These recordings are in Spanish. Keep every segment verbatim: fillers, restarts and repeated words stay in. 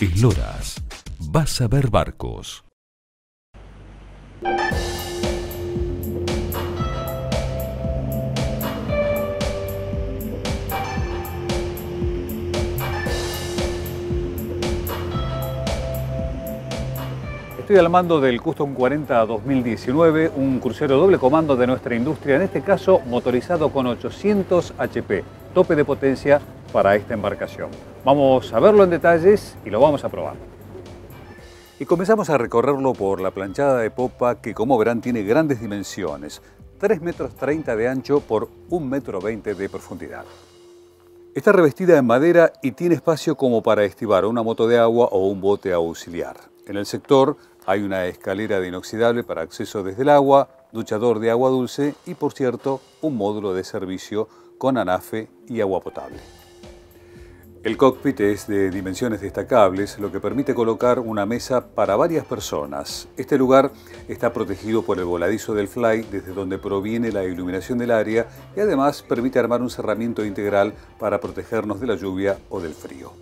Esloras. Vas a ver barcos. Estoy al mando del Custom cuarenta dos mil diecinueve, un crucero doble comando de nuestra industria, en este caso motorizado con ochocientos H P, tope de potencia para esta embarcación. Vamos a verlo en detalles y lo vamos a probar. Y comenzamos a recorrerlo por la planchada de popa que, como verán, tiene grandes dimensiones, tres metros treinta de ancho por un metro veinte de profundidad. Está revestida en madera y tiene espacio como para estivar una moto de agua o un bote auxiliar. En el sector hay una escalera de inoxidable para acceso desde el agua, duchador de agua dulce y, por cierto, un módulo de servicio con anafe y agua potable. El cockpit es de dimensiones destacables, lo que permite colocar una mesa para varias personas. Este lugar está protegido por el voladizo del Fly, desde donde proviene la iluminación del área, y además permite armar un cerramiento integral para protegernos de la lluvia o del frío.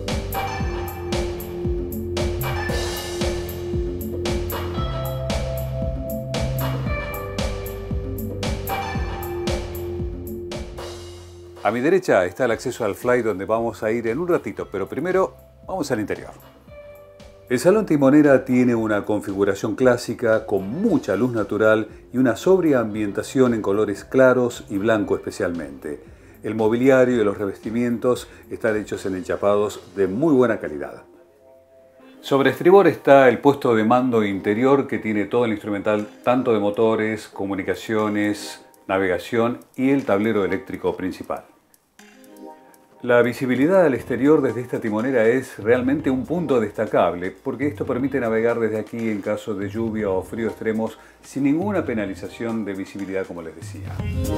A mi derecha está el acceso al Fly, donde vamos a ir en un ratito, pero primero vamos al interior. El salón timonera tiene una configuración clásica con mucha luz natural y una sobria ambientación en colores claros y blanco especialmente. El mobiliario y los revestimientos están hechos en enchapados de muy buena calidad. Sobre estribor está el puesto de mando interior que tiene todo el instrumental, tanto de motores, comunicaciones, navegación y el tablero eléctrico principal. La visibilidad al exterior desde esta timonera es realmente un punto destacable, porque esto permite navegar desde aquí en caso de lluvia o frío extremos sin ninguna penalización de visibilidad, como les decía.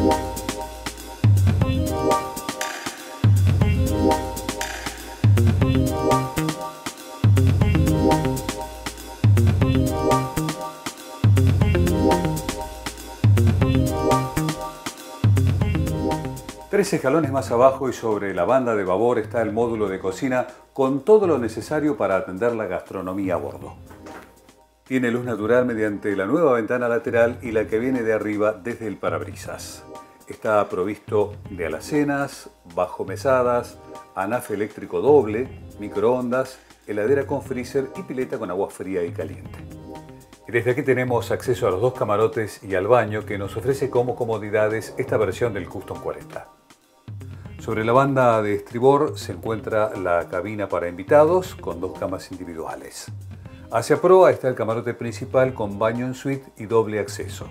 Tres escalones más abajo y sobre la banda de babor está el módulo de cocina con todo lo necesario para atender la gastronomía a bordo. Tiene luz natural mediante la nueva ventana lateral y la que viene de arriba desde el parabrisas. Está provisto de alacenas, bajomesadas, anafe eléctrico doble, microondas, heladera con freezer y pileta con agua fría y caliente. Desde aquí tenemos acceso a los dos camarotes y al baño que nos ofrece como comodidades esta versión del Custom cuarenta. Sobre la banda de estribor se encuentra la cabina para invitados con dos camas individuales. Hacia proa está el camarote principal con baño en suite y doble acceso.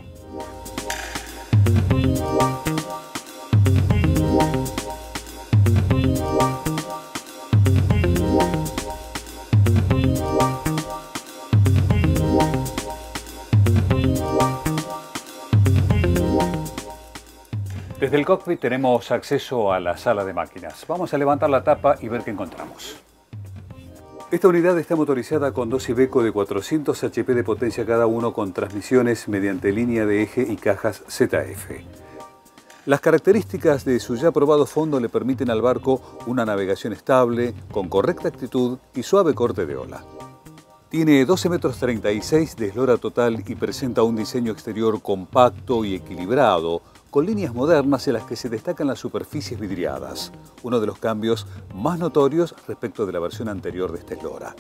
Desde el cockpit tenemos acceso a la sala de máquinas. Vamos a levantar la tapa y ver qué encontramos. Esta unidad está motorizada con dos Iveco de cuatrocientos H P de potencia cada uno con transmisiones mediante línea de eje y cajas Z F. Las características de su ya probado fondo le permiten al barco una navegación estable, con correcta actitud y suave corte de ola. Tiene doce metros treinta y seis de eslora total y presenta un diseño exterior compacto y equilibrado, con líneas modernas en las que se destacan las superficies vidriadas, uno de los cambios más notorios respecto de la versión anterior de esta eslora.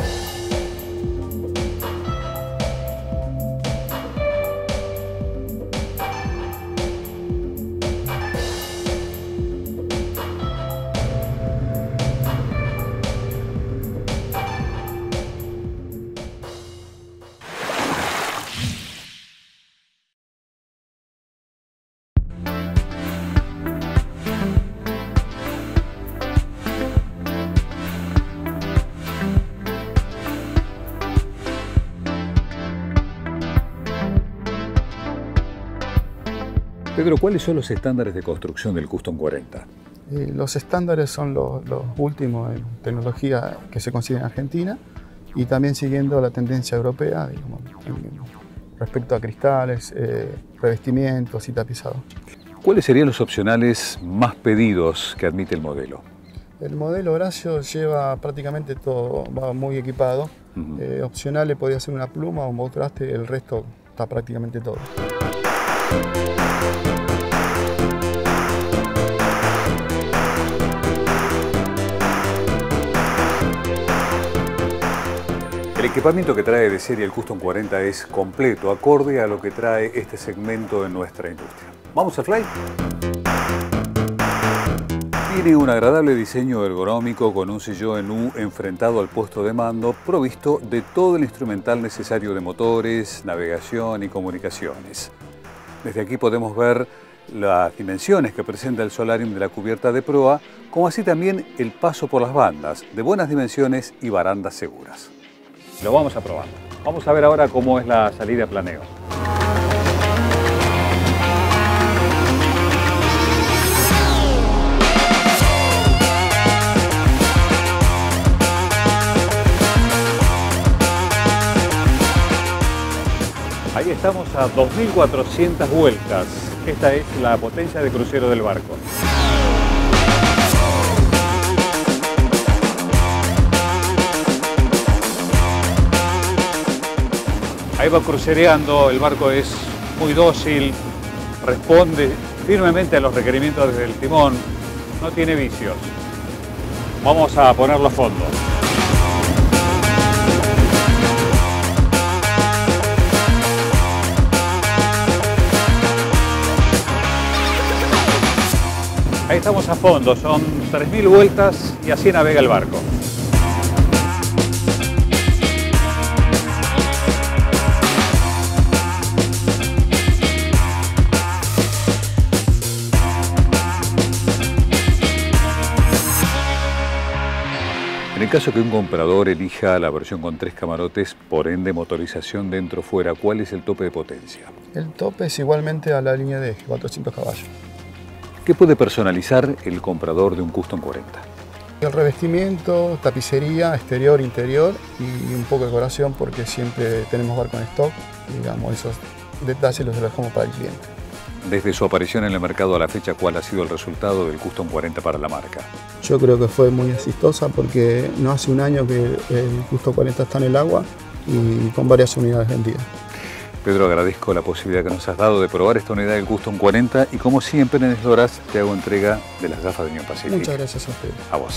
Pedro, ¿cuáles son los estándares de construcción del Custom cuarenta? Eh, los estándares son los, los últimos en tecnología que se consigue en Argentina y también siguiendo la tendencia europea, digamos, en, respecto a cristales, eh, revestimientos y tapizado. ¿Cuáles serían los opcionales más pedidos que admite el modelo? El modelo Horacio lleva prácticamente todo, va muy equipado. Uh-huh. eh, opcional le podía hacer una pluma o un botraste, el resto está prácticamente todo. El equipamiento que trae de serie el Custom cuarenta es completo, acorde a lo que trae este segmento en nuestra industria. ¿Vamos a Fly? Tiene un agradable diseño ergonómico con un sillón en U enfrentado al puesto de mando, provisto de todo el instrumental necesario de motores, navegación y comunicaciones. Desde aquí podemos ver las dimensiones que presenta el solarium de la cubierta de proa, como así también el paso por las bandas, de buenas dimensiones y barandas seguras. Lo vamos a probar. Vamos a ver ahora cómo es la salida a planeo. Ahí estamos a dos mil cuatrocientas vueltas. Esta es la potencia de crucero del barco. Ahí va crucereando, el barco es muy dócil, responde firmemente a los requerimientos desde el timón, no tiene vicios. Vamos a ponerlo a fondo. Ahí estamos a fondo, son tres mil vueltas y así navega el barco. En el caso que un comprador elija la versión con tres camarotes, por ende motorización dentro-fuera, ¿cuál es el tope de potencia? El tope es igualmente a la línea de eje, cuatrocientos caballos. ¿Qué puede personalizar el comprador de un Custom cuarenta? El revestimiento, tapicería, exterior, interior y un poco de decoración porque siempre tenemos barco en stock. Digamos, esos detalles los dejamos para el cliente. Desde su aparición en el mercado a la fecha, ¿cuál ha sido el resultado del Custom cuarenta para la marca? Yo creo que fue muy exitosa porque no hace un año que el Custom cuarenta está en el agua y con varias unidades vendidas. Pedro, agradezco la posibilidad que nos has dado de probar esta unidad del Custom cuarenta y como siempre en Esloras te hago entrega de las gafas de Unión Pacific. Muchas gracias a ustedes. A vos.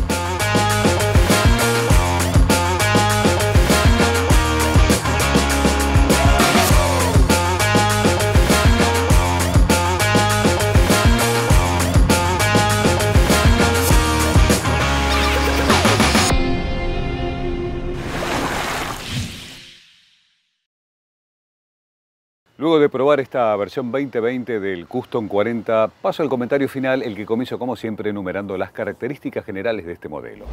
Luego de probar esta versión veinte veinte del Custom cuarenta, paso al comentario final, el que comienzo como siempre enumerando las características generales de este modelo.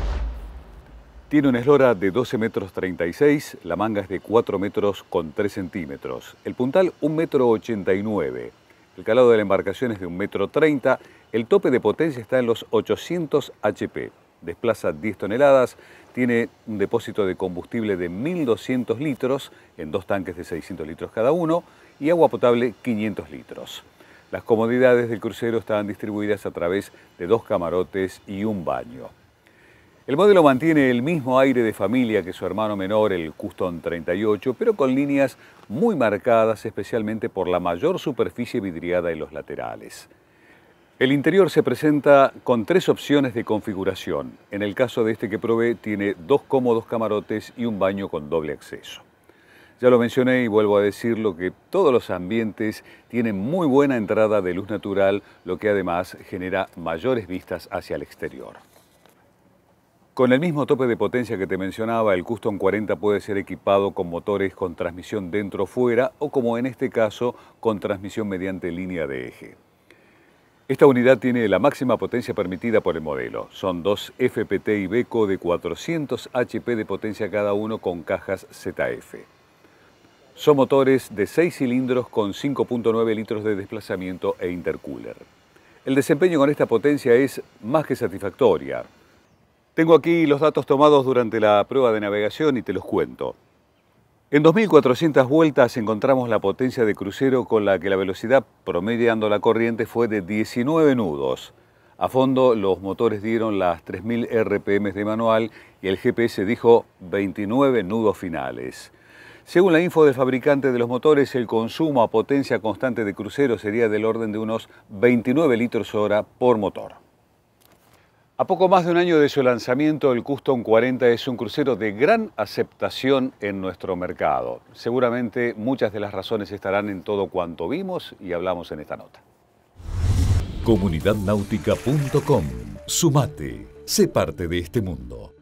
Tiene una eslora de doce metros treinta y seis, la manga es de cuatro metros con tres centímetros, el puntal un metro ochenta y nueve, el calado de la embarcación es de un metro treinta, el tope de potencia está en los ochocientos H P, desplaza diez toneladas, tiene un depósito de combustible de mil doscientos litros en dos tanques de seiscientos litros cada uno y agua potable quinientos litros. Las comodidades del crucero están distribuidas a través de dos camarotes y un baño. El modelo mantiene el mismo aire de familia que su hermano menor, el Custom treinta y ocho, pero con líneas muy marcadas, especialmente por la mayor superficie vidriada en los laterales. El interior se presenta con tres opciones de configuración. En el caso de este que probé, tiene dos cómodos camarotes y un baño con doble acceso. Ya lo mencioné y vuelvo a decirlo que todos los ambientes tienen muy buena entrada de luz natural, lo que además genera mayores vistas hacia el exterior. Con el mismo tope de potencia que te mencionaba, el Custom cuarenta puede ser equipado con motores con transmisión dentro o fuera o, como en este caso, con transmisión mediante línea de eje. Esta unidad tiene la máxima potencia permitida por el modelo. Son dos F P T Iveco de cuatrocientos H P de potencia cada uno con cajas Z F. Son motores de seis cilindros con cinco punto nueve litros de desplazamiento e intercooler. El desempeño con esta potencia es más que satisfactoria. Tengo aquí los datos tomados durante la prueba de navegación y te los cuento. En dos mil cuatrocientas vueltas encontramos la potencia de crucero con la que la velocidad promediando la corriente fue de diecinueve nudos. A fondo los motores dieron las tres mil R P M de manual y el G P S dijo veintinueve nudos finales. Según la info del fabricante de los motores, el consumo a potencia constante de crucero sería del orden de unos veintinueve litros hora por motor. A poco más de un año de su lanzamiento, el Custom cuarenta es un crucero de gran aceptación en nuestro mercado. Seguramente muchas de las razones estarán en todo cuanto vimos y hablamos en esta nota. comunidad náutica punto com. Sumate, sé parte de este mundo.